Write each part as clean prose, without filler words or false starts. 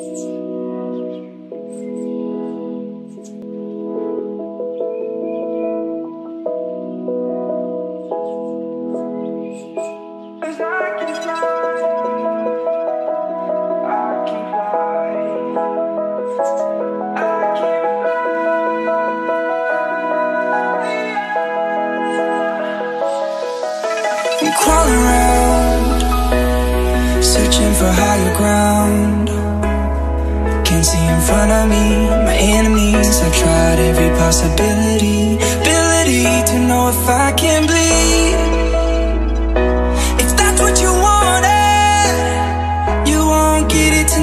Crawling around, searching for higher ground. Can't see in front of me, my enemies. I tried every possibility, ability to know if I can bleed. If that's what you wanted, you won't get it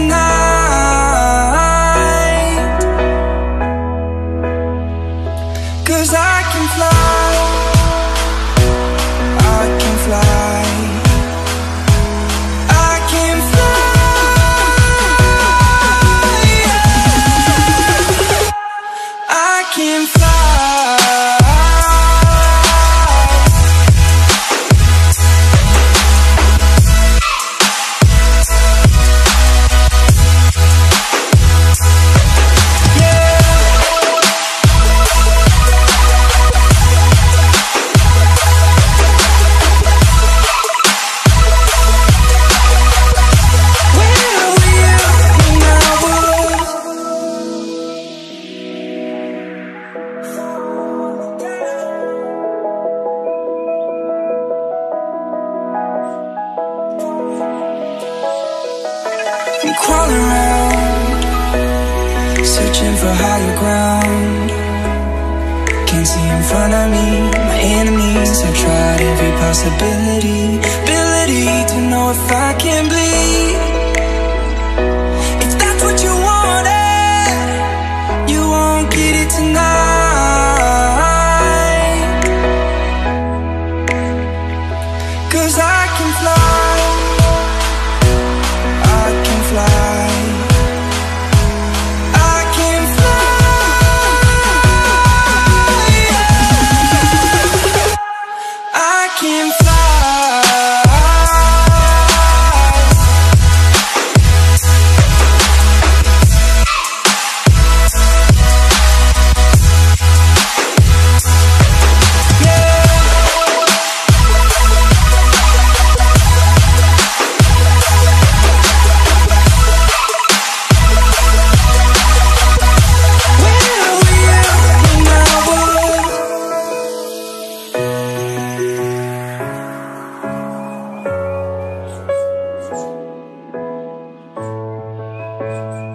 tonight. 'Cause I can fly, I can fly, I can fly, yeah. I can fly. I'm crawling around, searching for higher ground. Can't see in front of me, my enemies. I tried every possibility, ability to know if I can bleed. If that's what you wanted, you won't get it tonight. 'Cause I can fly, I can fly, I can fly, yeah. I can fly. We'll be right back.